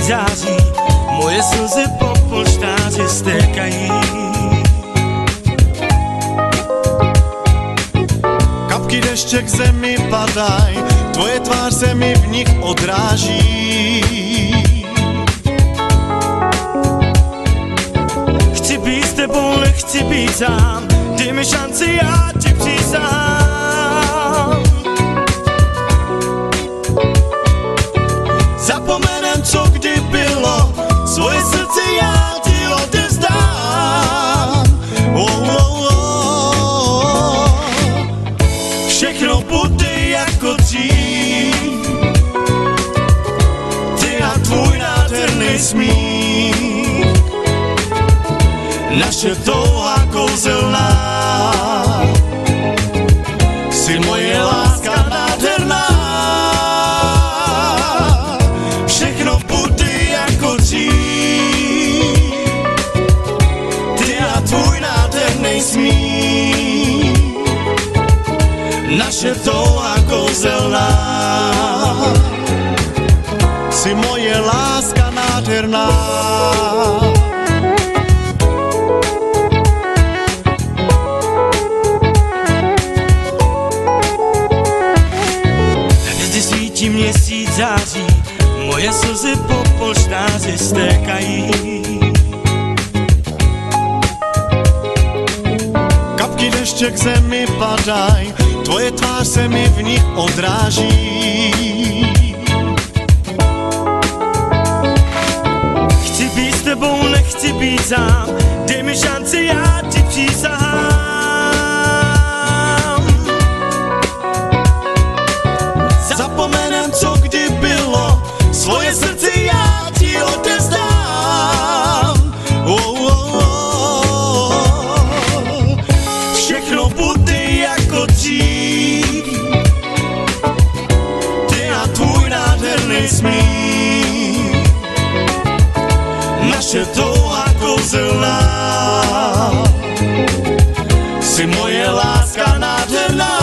září, moje slzy po polštáři stékají. Kapky deště k zemi padaj, tvoje tvář se mi v nich odráží. Chci být s tebou, nechci být sám, dej mi šanci, já ti přísahám. Zapomenem, co kdy bylo, svoje srdce já ti odevzdám. Všechno bude jako dřív, ty a tvůj nádherný smích. Naše touha kouzelná, si moje láska nádherná. Všechno bude jako dřív, ty a tvůj nádherný smích. Naše touha kouzelná, si moje láska nádherná. Měsíc září, moje slzy po polštáři stékají. Kapky deště k zemi padaj, tvoje tvář se mi v nich odráží. Chci být s tebou, nechci být sám, dej mi šanci, já ti přísahám. Zapomenem, co kdy bylo, svoje srdce já ti odevzdám. Všechno bude jako dřív, ty a tvůj nádherný smích. Naše touha kouzelná, si moje láska nádherná.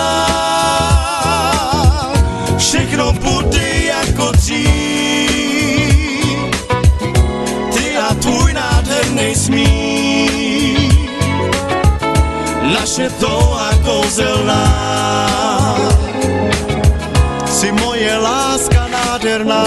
Všechno bude jako dřív, ty a tvůj nádherný smích. Naše touha kouzelná, si moje láska nádherná.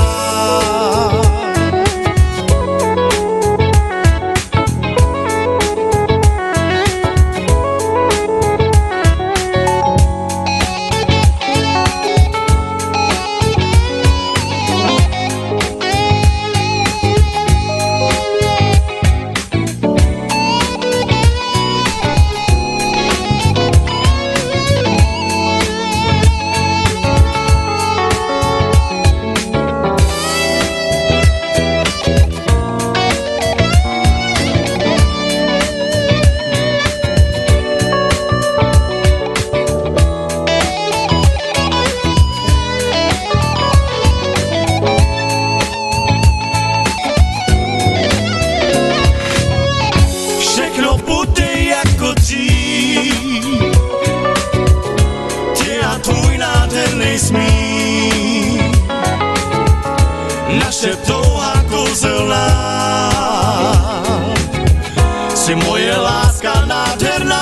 Naše touha kouzelná, si moje láska nádherná.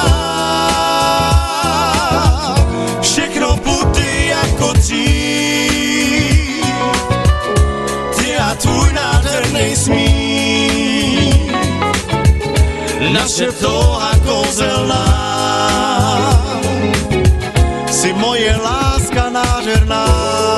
Všechno bude jako dřív, ty a tvůj nádherný smích. Naše touha kouzelná, si moje láska nádherná.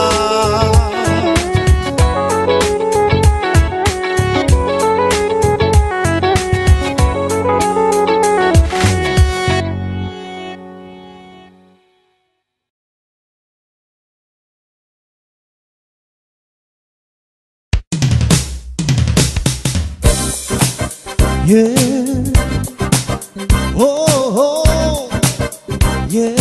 Yeah, oh, oh, yeah.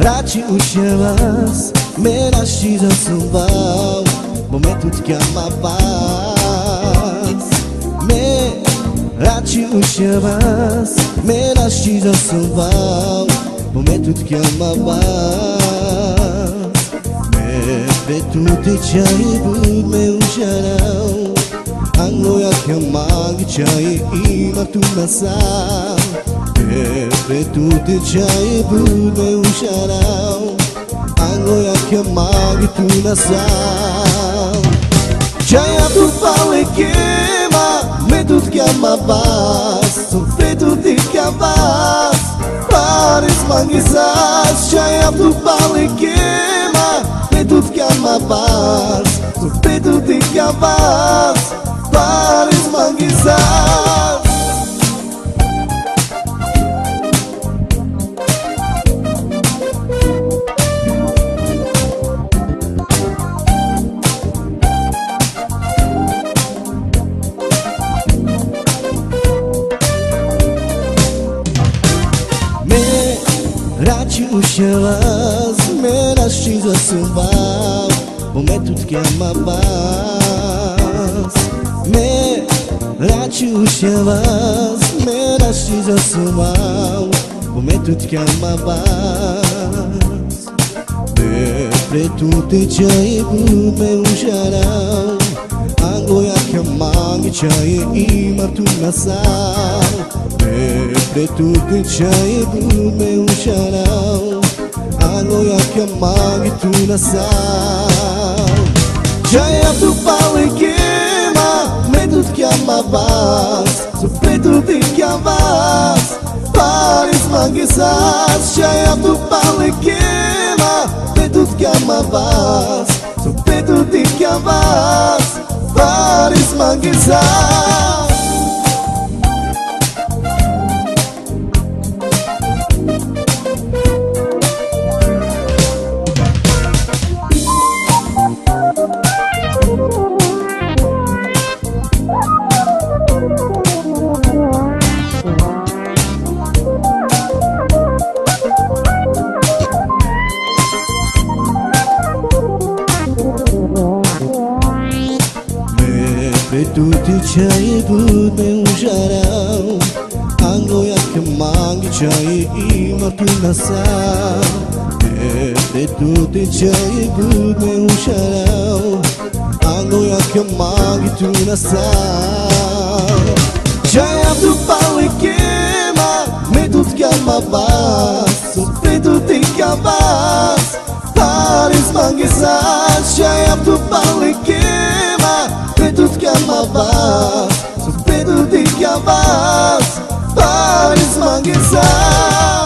Raci usievas, me lasci da sumbau, momento ti chiama paz. Me raci usievas, me lasci da sumbau, momento ti chiama paz. Me vetu te chai bud me usharau, anglo ya chiamang chai ima tu nasau. Vetu te chai bud me usharau, anglo ya chiamang tu nasau. Chai tu pale quema, me tu chiama bas, tu vetu te chiamas, pares manguisas. Chai tu pale quema, me tu chiama bas, tu vetu te chiamas, pares manguisas. Raci usievas, me lasci da sumbau, momento ti chiama bas. Me raci usievas, me lasci da sumbau, momento ti chiama bas. Vetu te chai bud me usharau, anglo ya chiamang chai ima tu nasau. Vetu te chai bud me usharau, anglo ya chiamang tu nasau. Chai tu pale quema, me tu chiama bas, su vetu te chiamas, pares manguisas. Chai tu pale quema, me tu chiama bas, su vetu te chiamas, pares manguisas. Vetu te chai bud me usharau, anglo ya chiamang chai ima tu nasau. Vetu te chai bud me usharau, anglo ya chiamang tu nasau. Chai tu pale quema, me tu chiama bas, su vetu te chiamas, pares manguisas. Chai tu pale quema, tu chiama bas, su vetu te chiamas, pares manguisas.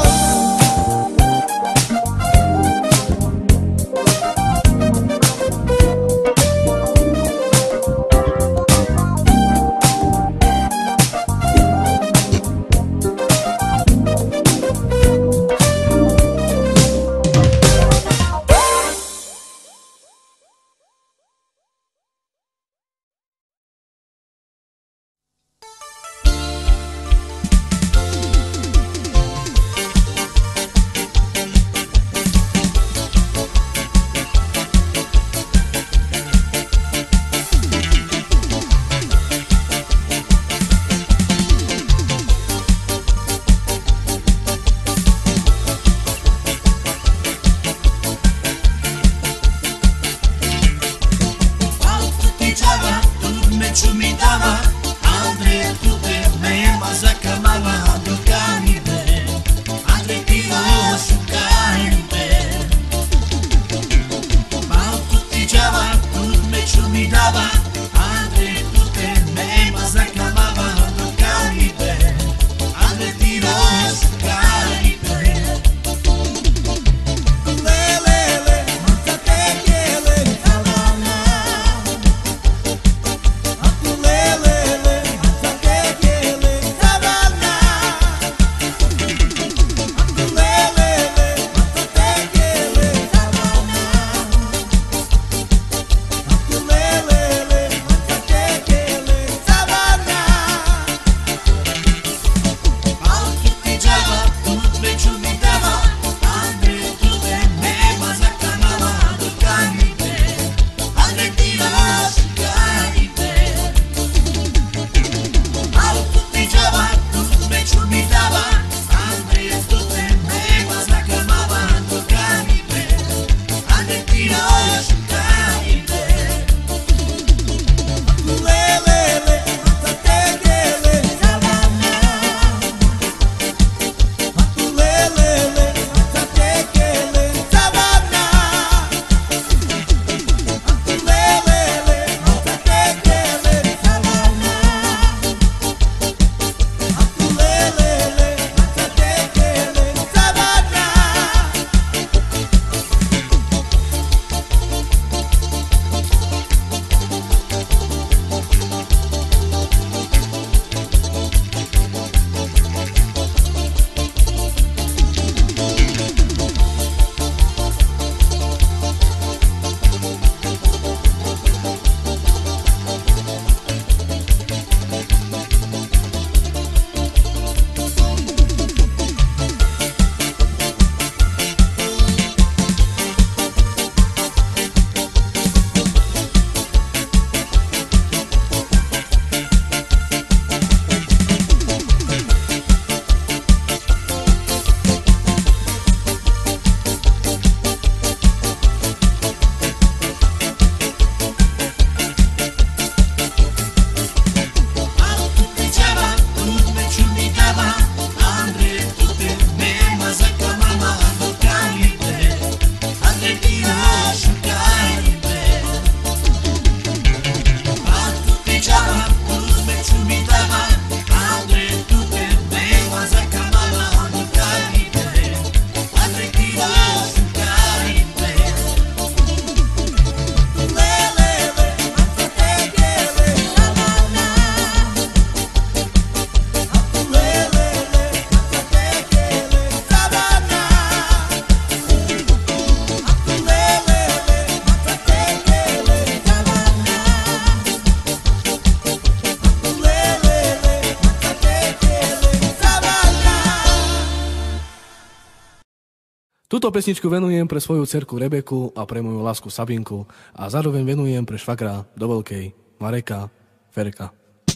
Túto pesničku venujem pre svoju dcerku Rebeku a pre moju lásku Sabinku a zároveň venujem pre švagra do veľkej Mareka Ferka.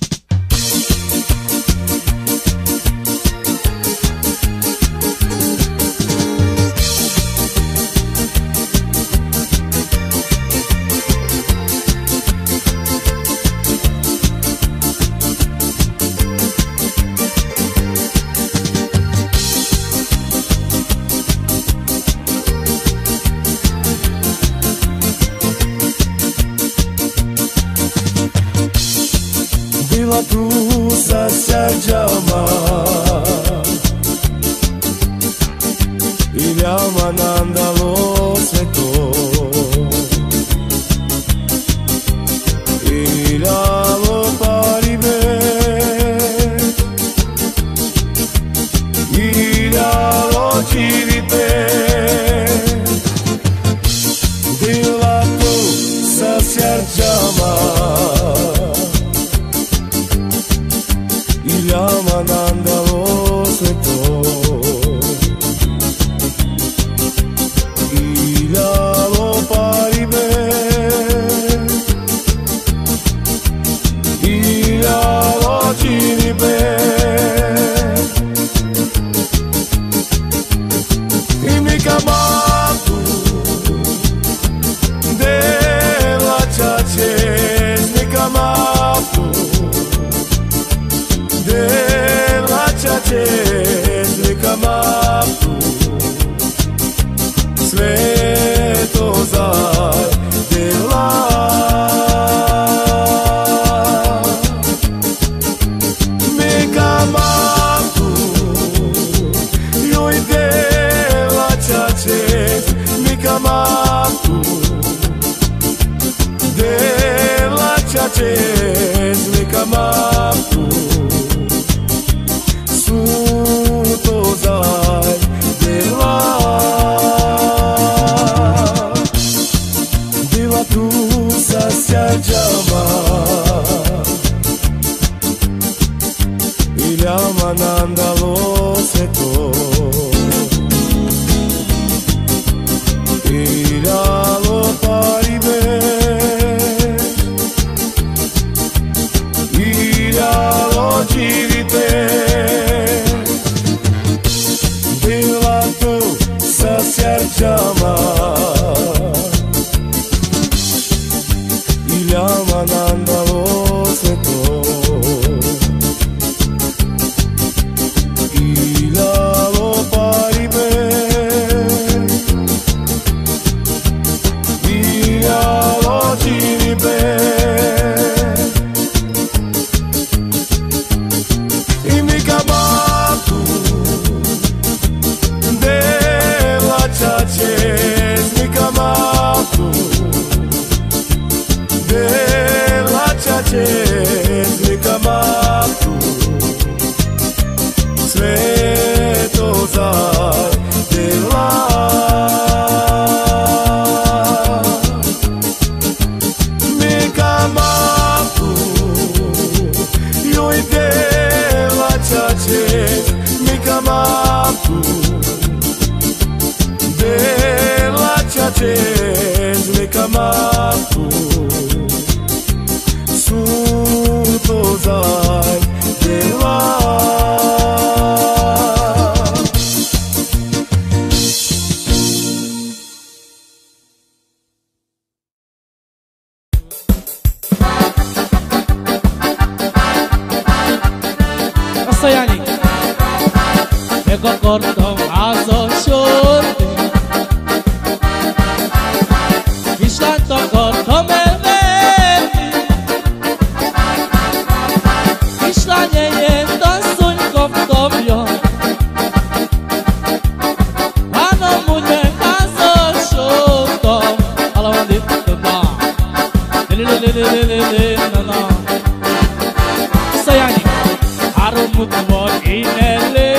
Tu sa sjarđama I ljama nam dalo sve to I ljalo paribe I ljalo čiripe Bila tu sa sjarđama Ljama nam dalo sve to I ljalo paribe I ljalo čiribe I mi kamatu dela čače Mi kamatu Dela čače slika mapu Sve to zajdela Mika mapu Joj dela čače Mika mapu Dela čače slika mapu to zajdela Bila tu sa sjarđama I ljama nam dalo sve to I ljalo paribe I ljalo čirite Bila tu sa sjarđama I ljama nam dalo sve to I ljalo paribe I ljalo čiribe I mi kabatu Dela čače Znika matu Dela čače Znika matu Sve to zajdela Mika matu Joj dela čače Mika matu Dela čače Mika matu Su to zajdela Sayani Ego corto aso shorte Ishtanto corto melveti Ishtanye yendo sun kom dobio Ano munye aso shorto Alavandi tunda Lelelelelelele na na Sayani Arumut vor inele